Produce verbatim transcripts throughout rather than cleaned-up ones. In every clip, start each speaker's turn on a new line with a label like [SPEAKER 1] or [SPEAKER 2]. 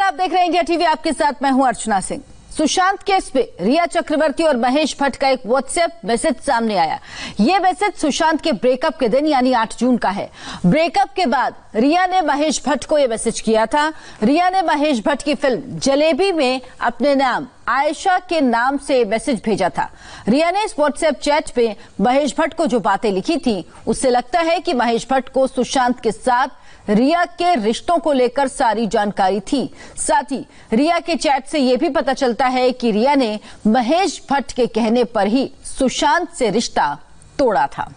[SPEAKER 1] आप देख रहे हैं इंडिया टीवी, आपके साथ मैं हूं अर्चना सिंह। सुशांत केस पे रिया चक्रवर्ती और महेश भट्ट का एक व्हाट्सएप मैसेज सामने आया। ये मैसेज सुशांत के ब्रेकअप के दिन यानी आठ जून का है। ब्रेकअप के बाद रिया ने महेश भट्ट को यह मैसेज किया था। रिया ने महेश भट्ट की फिल्म जलेबी में अपने नाम आयशा के नाम से मैसेज भेजा था। रिया ने इस व्हाट्सएप चैट पे महेश भट्ट को जो बातें लिखी थी, उससे लगता है कि महेश भट्ट को सुशांत के साथ रिया के रिश्तों को लेकर सारी जानकारी थी। साथ ही रिया के चैट से यह भी पता चलता है कि रिया ने महेश भट्ट के कहने पर ही सुशांत से रिश्ता तोड़ा था।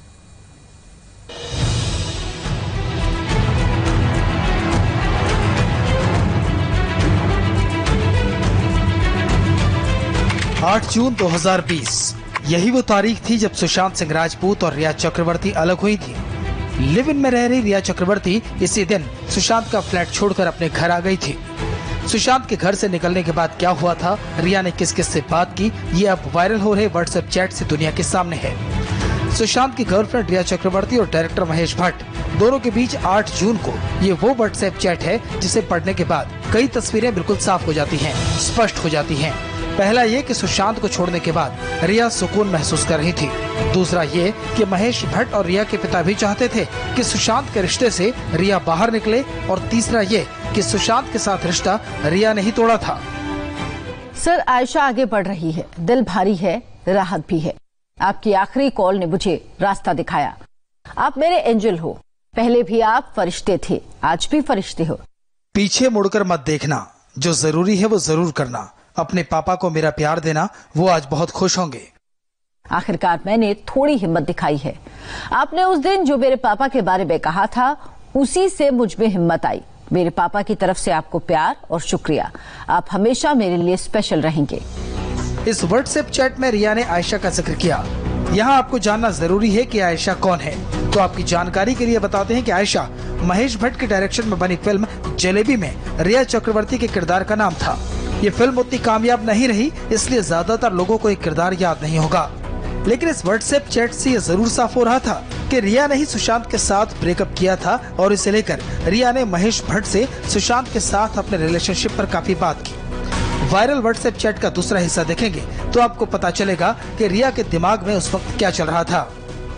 [SPEAKER 2] आठ जून दो हज़ार बीस, यही वो तारीख थी जब सुशांत सिंह राजपूत और रिया चक्रवर्ती अलग हुई थी। लिव इन में रह रही रिया चक्रवर्ती इसी दिन सुशांत का फ्लैट छोड़कर अपने घर आ गई थी। सुशांत के घर से निकलने के बाद क्या हुआ था, रिया ने किस किस से बात की, ये अब वायरल हो रहे व्हाट्सएप चैट से दुनिया के सामने है। सुशांत की गर्लफ्रेंड रिया चक्रवर्ती और डायरेक्टर महेश भट्ट दोनों के बीच आठ जून को ये वो व्हाट्सएप चैट है जिसे पढ़ने के बाद कई तस्वीरें बिल्कुल साफ हो जाती हैं, स्पष्ट हो जाती हैं। पहला ये कि सुशांत को छोड़ने के बाद रिया सुकून महसूस कर रही थी। दूसरा ये कि महेश भट्ट और रिया के पिता भी चाहते थे कि सुशांत के रिश्ते से रिया बाहर निकले। और तीसरा ये कि सुशांत के साथ रिश्ता रिया ने ही तोड़ा था।
[SPEAKER 1] सर, आयशा आगे बढ़ रही है, दिल भारी है, राहत भी है। आपकी आखिरी कॉल ने मुझे रास्ता दिखाया। आप मेरे एंजल हो, पहले भी आप फरिश्ते थे, आज भी फरिश्ते हो।
[SPEAKER 2] पीछे मुड़कर मत देखना, जो जरूरी है वो जरूर करना। अपने पापा को मेरा प्यार देना, वो आज बहुत खुश होंगे।
[SPEAKER 1] आखिरकार मैंने थोड़ी हिम्मत दिखाई है। आपने उस दिन जो मेरे पापा के बारे में कहा था, उसी से मुझ में हिम्मत आई। मेरे पापा की तरफ से आपको प्यार और शुक्रिया। आप हमेशा मेरे लिए स्पेशल रहेंगे।
[SPEAKER 2] इस व्हाट्सएप चैट में रिया ने आयशा का जिक्र किया। यहाँ आपको जानना जरूरी है कि आयशा कौन है, तो आपकी जानकारी के लिए बताते हैं कि आयशा महेश भट्ट के डायरेक्शन में बनी फिल्म जलेबी में रिया चक्रवर्ती के किरदार का नाम था। ये फिल्म उतनी कामयाब नहीं रही, इसलिए ज्यादातर लोगों को एक किरदार याद नहीं होगा। लेकिन इस व्हाट्सएप चैट से ये जरूर साफ हो रहा था कि रिया ने ही सुशांत के साथ ब्रेकअप किया था और इसे लेकर रिया ने महेश भट्ट से सुशांत के साथ अपने रिलेशनशिप पर काफी बात की। वायरल व्हाट्सएप चैट का दूसरा हिस्सा देखेंगे तो आपको पता चलेगा कि रिया के दिमाग में उस वक्त क्या चल रहा था।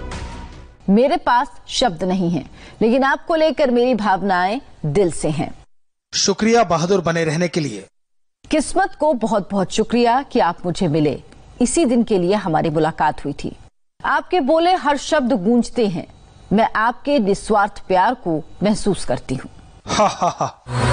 [SPEAKER 1] मेरे पास शब्द नहीं है, लेकिन आपको लेकर मेरी भावनाएं दिल से हैं।
[SPEAKER 2] शुक्रिया बहादुर बने रहने के लिए।
[SPEAKER 1] किस्मत को बहुत बहुत शुक्रिया कि आप मुझे मिले। इसी दिन के लिए हमारी मुलाकात हुई थी। आपके बोले हर शब्द गूंजते हैं। मैं आपके निस्वार्थ प्यार को महसूस करती हूँ।
[SPEAKER 2] हा हा हा।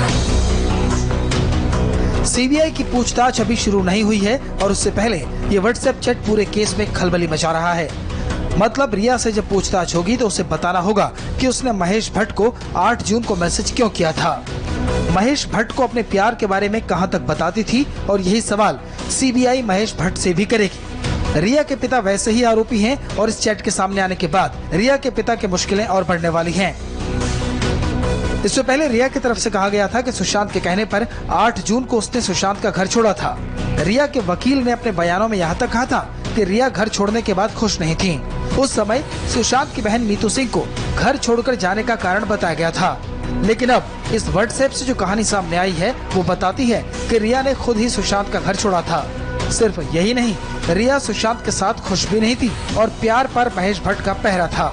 [SPEAKER 2] सीबीआई की पूछताछ अभी शुरू नहीं हुई है और उससे पहले ये व्हाट्सएप चैट पूरे केस में खलबली मचा रहा है। मतलब रिया से जब पूछताछ होगी तो उसे बताना होगा कि उसने महेश भट्ट को आठ जून को मैसेज क्यों किया था, महेश भट्ट को अपने प्यार के बारे में कहां तक बताती थी, और यही सवाल सीबीआई महेश भट्ट से भी करेगी। रिया के पिता वैसे ही आरोपी हैं और इस चैट के सामने आने के बाद रिया के पिता की मुश्किलें और बढ़ने वाली हैं। इससे पहले रिया की तरफ से कहा गया था कि सुशांत के कहने पर आठ जून को उसने सुशांत का घर छोड़ा था। रिया के वकील ने अपने बयानों में यहाँ तक कहा था कि रिया घर छोड़ने के बाद खुश नहीं थी। उस समय सुशांत की बहन मीतू सिंह को घर छोड़कर जाने का कारण बताया गया था। लेकिन अब इस व्हाट्सएप से जो कहानी सामने आई है वो बताती है कि रिया ने खुद ही सुशांत का घर छोड़ा था। सिर्फ यही नहीं, रिया सुशांत के साथ खुश भी नहीं थी और प्यार पर महेश भट्ट का पहरा था।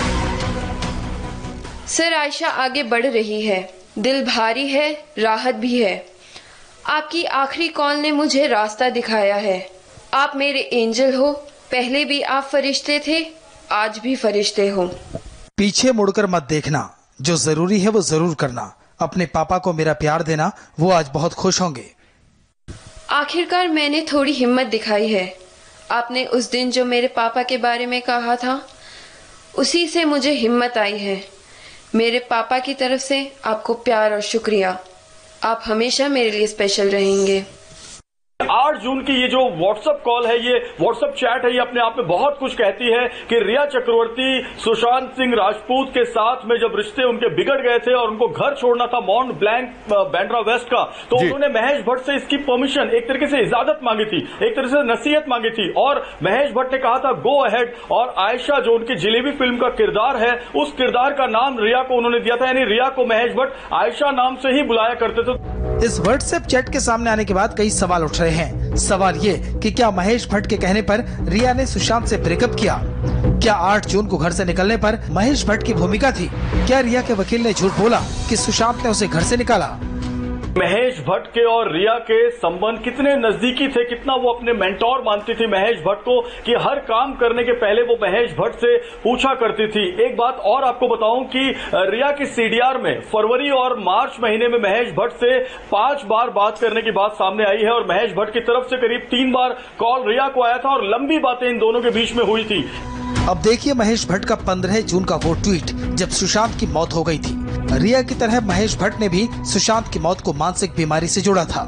[SPEAKER 3] सर, आयशा आगे बढ़ रही है, दिल भारी है, राहत भी है। आपकी आखिरी कॉल ने मुझे रास्ता दिखाया है। आप मेरे एंजल हो, पहले भी आप फरिश्ते थे, आज भी फरिश्ते हो।
[SPEAKER 2] पीछे मुड़कर मत देखना, जो जरूरी है वो जरूर करना। अपने पापा को मेरा प्यार देना, वो आज बहुत खुश होंगे।
[SPEAKER 3] आखिरकार मैंने थोड़ी हिम्मत दिखाई है। आपने उस दिन जो मेरे पापा के बारे में कहा था, उसी से मुझे हिम्मत आई है। मेरे पापा की तरफ से आपको प्यार और शुक्रिया। आप हमेशा मेरे लिए स्पेशल रहेंगे।
[SPEAKER 4] आठ जून की ये जो व्हाट्सएप कॉल है, ये व्हाट्सएप चैट है, ये अपने आप में बहुत कुछ कहती है कि रिया चक्रवर्ती सुशांत सिंह राजपूत के साथ में जब रिश्ते उनके बिगड़ गए थे और उनको घर छोड़ना था माउंट ब्लैंक बैंड्रा वेस्ट का, तो उन्होंने महेश भट्ट से इसकी परमिशन, एक तरीके से इजाजत मांगी थी, एक तरीके से नसीहत मांगी थी। और महेश भट्ट ने कहा था गो अहेड। और आयशा जो उनकी जलेबी फिल्म का किरदार है, उस किरदार का नाम रिया को उन्होंने दिया था, यानी रिया को महेश भट्ट आयशा नाम से ही बुलाया करते थे।
[SPEAKER 2] इस व्हाट्सएप चैट के सामने आने के बाद कई सवाल उठ रहे हैं। सवाल ये कि क्या महेश भट्ट के कहने पर रिया ने सुशांत से ब्रेकअप किया? क्या आठ जून को घर से निकलने पर महेश भट्ट की भूमिका थी? क्या रिया के वकील ने झूठ बोला कि सुशांत ने उसे घर से निकाला?
[SPEAKER 4] महेश भट्ट के और रिया के संबंध कितने नजदीकी थे, कितना वो अपने मेंटोर मानती थी महेश भट्ट को कि हर काम करने के पहले वो महेश भट्ट से पूछा करती थी। एक बात और आपको बताऊं कि रिया की सीडीआर में फरवरी और मार्च महीने में महेश भट्ट से पांच बार बात करने की बात सामने आई है और महेश भट्ट की तरफ से करीब तीन बार कॉल रिया को आया था और लंबी बातें इन दोनों के बीच में हुई थी।
[SPEAKER 2] अब देखिए महेश भट्ट का पंद्रह जून का वो ट्वीट जब सुशांत की मौत हो गई थी। रिया की तरह महेश भट्ट ने भी सुशांत की मौत को मानसिक बीमारी से जोड़ा था।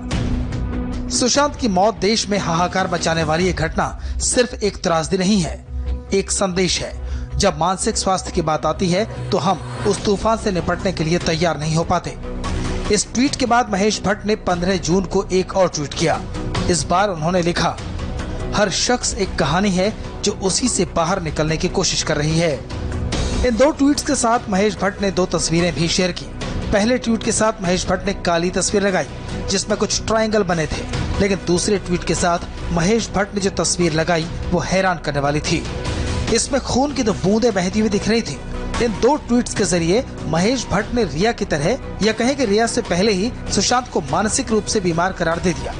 [SPEAKER 2] सुशांत की मौत देश में हाहाकार मचाने वाली ये घटना सिर्फ एक त्रासदी नहीं है, एक संदेश है। जब मानसिक स्वास्थ्य की बात आती है तो हम उस तूफान से निपटने के लिए तैयार नहीं हो पाते। इस ट्वीट के बाद महेश भट्ट ने पंद्रह जून को एक और ट्वीट किया। इस बार उन्होंने लिखा, हर शख्स एक कहानी है जो उसी से बाहर निकलने की कोशिश कर रही है। इन दो ट्वीट्स के साथ महेश भट्ट ने दो तस्वीरें भी शेयर की। पहले ट्वीट के साथ महेश भट्ट ने काली तस्वीर लगाई जिसमें कुछ ट्रायंगल बने थे, लेकिन दूसरे ट्वीट के साथ महेश भट्ट ने जो तस्वीर लगाई वो हैरान करने वाली थी। इसमें खून की दो बूंदें बहती हुई दिख रही थी। इन दो ट्वीट्स के जरिए महेश भट्ट ने रिया की तरह या कहें कि रिया से पहले ही सुशांत को मानसिक रूप से बीमार करार दे दिया।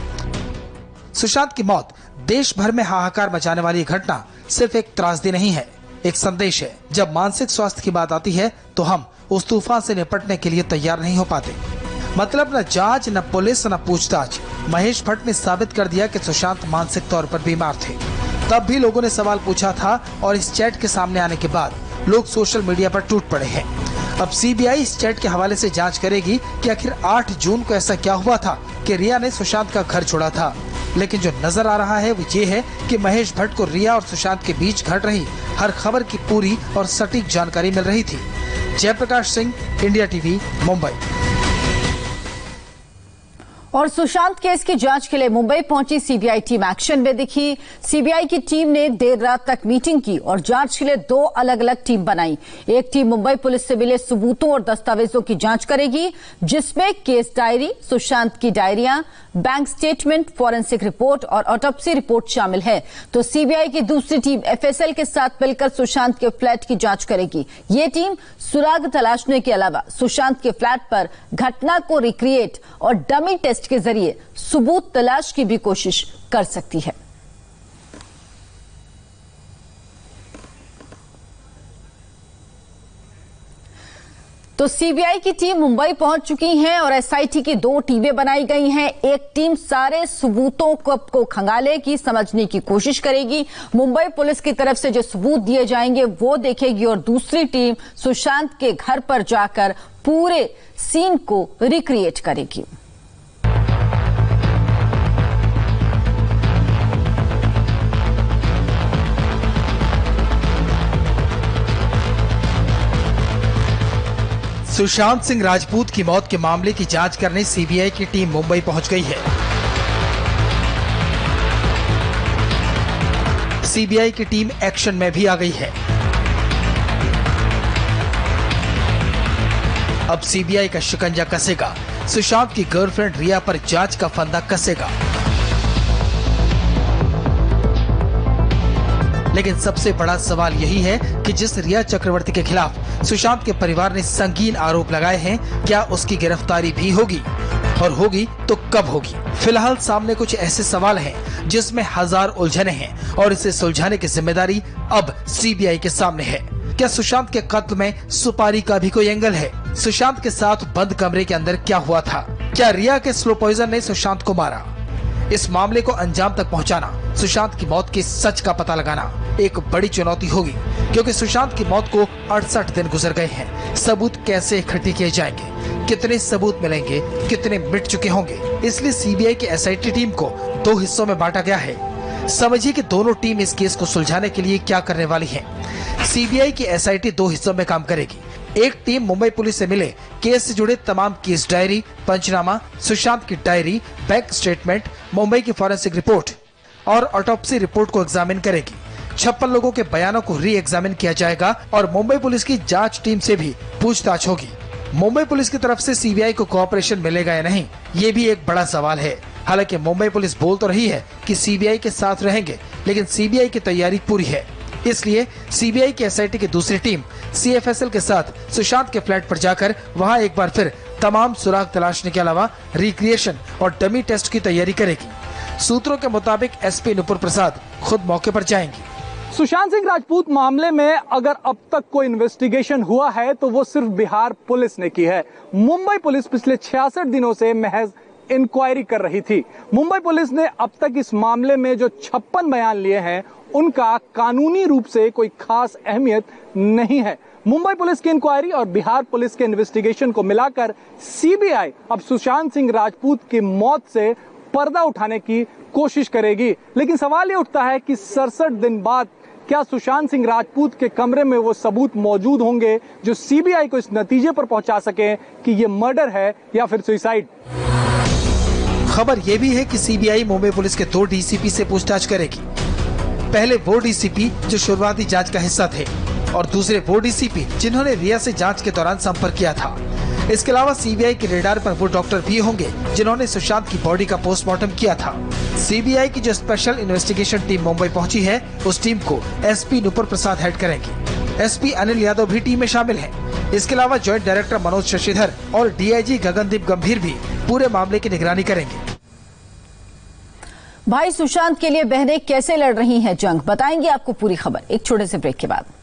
[SPEAKER 2] सुशांत की मौत देश भर में हाहाकार मचाने वाली घटना सिर्फ एक त्रासदी नहीं है, एक संदेश है। जब मानसिक स्वास्थ्य की बात आती है तो हम उस तूफान से निपटने के लिए तैयार नहीं हो पाते। मतलब न जांच, न पुलिस, न पूछताछ। महेश भट्ट ने साबित कर दिया कि सुशांत मानसिक तौर पर बीमार थे। तब भी लोगों ने सवाल पूछा था और इस चैट के सामने आने के बाद लोग सोशल मीडिया पर टूट पड़े हैं। अब सीबीआई इस चैट के हवाले से जांच करेगी कि आखिर आठ जून को ऐसा क्या हुआ था कि रिया ने सुशांत का घर छोड़ा था। लेकिन जो नजर आ रहा है वो ये है कि महेश भट्ट को रिया और सुशांत के बीच घट रही हर खबर की पूरी और सटीक जानकारी मिल रही थी। Jayaprakash Singh, India TV, Mumbai.
[SPEAKER 1] और सुशांत केस की जांच के लिए मुंबई पहुंची सीबीआई टीम एक्शन में दिखी। सीबीआई की टीम ने देर रात तक मीटिंग की और जांच के लिए दो अलग अलग टीम बनाई। एक टीम मुंबई पुलिस से मिले सबूतों और दस्तावेजों की जांच करेगी, जिसमें केस डायरी, सुशांत की डायरियां, बैंक स्टेटमेंट, फॉरेंसिक रिपोर्ट और ऑटोप्सी रिपोर्ट शामिल है। तो सीबीआई की दूसरी टीम एफएसएल के साथ मिलकर सुशांत के फ्लैट की जांच करेगी। ये टीम सुराग तलाशने के अलावा सुशांत के फ्लैट पर घटना को रिक्रिएट और डमी टेस्ट के जरिए सबूत तलाश की भी कोशिश कर सकती है। तो सीबीआई की टीम मुंबई पहुंच चुकी है और एसआईटी की दो टीमें बनाई गई हैं। एक टीम सारे सबूतों को, को खंगालेगी, समझने की कोशिश करेगी। मुंबई पुलिस की तरफ से जो सबूत दिए जाएंगे वो देखेगी और दूसरी टीम सुशांत के घर पर जाकर पूरे सीन को रिक्रिएट करेगी।
[SPEAKER 2] सुशांत सिंह राजपूत की मौत के मामले की जांच करने सीबीआई की टीम मुंबई पहुंच गई है। सीबीआई की टीम एक्शन में भी आ गई है। अब सीबीआई का शिकंजा कसेगा, सुशांत की गर्लफ्रेंड रिया पर जांच का फंदा कसेगा। लेकिन सबसे बड़ा सवाल यही है कि जिस रिया चक्रवर्ती के खिलाफ सुशांत के परिवार ने संगीन आरोप लगाए हैं, क्या उसकी गिरफ्तारी भी होगी और होगी तो कब होगी? फिलहाल सामने कुछ ऐसे सवाल हैं जिसमें हजार उलझने हैं और इसे सुलझाने की जिम्मेदारी अब सीबीआई के सामने है। क्या सुशांत के कत्ल में सुपारी का भी कोई एंगल है? सुशांत के साथ बंद कमरे के अंदर क्या हुआ था? क्या रिया के स्लो पॉइजन ने सुशांत को मारा? इस मामले को अंजाम तक पहुंचाना, सुशांत की मौत के सच का पता लगाना एक बड़ी चुनौती होगी, क्योंकि सुशांत की मौत को अड़सठ दिन गुजर गए हैं। सबूत कैसे इकट्ठे किए जाएंगे, कितने सबूत मिलेंगे, कितने मिट चुके होंगे? इसलिए सीबीआई की एसआईटी टीम को दो हिस्सों में बांटा गया है। समझिए कि दोनों टीम इस केस को सुलझाने के लिए क्या करने वाली है। सीबीआई की एसआईटी दो हिस्सों में काम करेगी। एक टीम मुंबई पुलिस से मिले केस से जुड़े तमाम केस डायरी, पंचनामा, सुशांत की डायरी, बैंक स्टेटमेंट, मुंबई की फॉरेंसिक रिपोर्ट और ऑटोप्सी रिपोर्ट को एग्जामिन करेगी। छप्पन लोगों के बयानों को री एग्जामिन किया जाएगा और मुंबई पुलिस की जांच टीम से भी पूछताछ होगी। मुंबई पुलिस की तरफ से सीबीआई को कोऑपरेशन मिलेगा या नहीं, ये भी एक बड़ा सवाल है। हालांकि मुंबई पुलिस बोल तो रही है कि सीबीआई के साथ रहेंगे, लेकिन सीबीआई की तैयारी पूरी है। इसलिए सीबीआई की एसआईटी की दूसरी टीम सीएफएसएल के साथ सुशांत के फ्लैट पर जाकर वहां एक बार फिर तमाम सुराग तलाशने के अलावा रिक्रिएशन और डमी टेस्ट की तैयारी करेगी। सूत्रों के मुताबिक एसपी नुपुर प्रसाद खुद मौके पर जाएंगी।
[SPEAKER 5] सुशांत सिंह राजपूत मामले में अगर अब तक कोई इन्वेस्टिगेशन हुआ है तो वो सिर्फ बिहार पुलिस ने की है। मुंबई पुलिस पिछले छियासठ दिनों से महज इंक्वायरी कर रही थी। मुंबई पुलिस ने अब तक इस मामले में जो छप्पन बयान लिए हैं उनका कानूनी रूप से कोई खास अहमियत नहीं है। मुंबई पुलिस की इंक्वायरी और बिहार पुलिस के इन्वेस्टिगेशन को मिलाकर सीबीआई अब सुशांत सिंह राजपूत की मौत से पर्दा उठाने की कोशिश करेगी। लेकिन सवाल ये उठता है कि सड़सठ दिन बाद क्या सुशांत सिंह राजपूत के कमरे में वो सबूत मौजूद होंगे जो सीबीआई को इस नतीजे पर पहुंचा सके कि ये मर्डर है या फिर सुसाइड।
[SPEAKER 2] खबर यह भी है कि सीबीआई मुंबई पुलिस के दो डीसीपी से पूछताछ करेगी। पहले वो डीसीपी जो शुरुआती जांच का हिस्सा थे और दूसरे वो डीसीपी जिन्होंने रिया से जांच के दौरान संपर्क किया था। इसके अलावा सीबीआई के रेडार पर वो डॉक्टर भी होंगे जिन्होंने सुशांत की बॉडी का पोस्टमार्टम किया था। सीबीआई की जो स्पेशल इन्वेस्टिगेशन टीम मुंबई पहुंची है, उस टीम को एसपी नुपुर प्रसाद हेड करेंगे। एसपी अनिल यादव भी टीम में शामिल हैं। इसके अलावा ज्वाइंट डायरेक्टर मनोज शशिधर और डीआईजी गगनदीप गंभीर भी पूरे मामले की निगरानी करेंगे।
[SPEAKER 1] भाई सुशांत के लिए बहनें कैसे लड़ रही हैं जंग, बताएंगे आपको पूरी खबर एक छोटे से ब्रेक के बाद।